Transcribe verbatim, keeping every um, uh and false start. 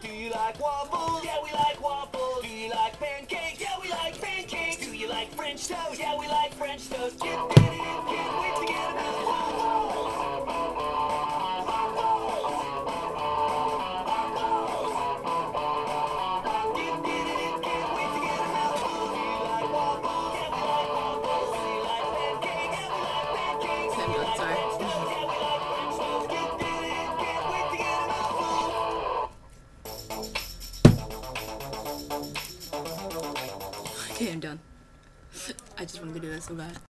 Do you like waffles? Yeah, we like waffles. Do you like pancakes? Yeah, we like pancakes. Do you like French toast? Yeah, we like French toast. Get ready and can't wait to get them out. Okay, I'm done. I just wanted to do that so bad.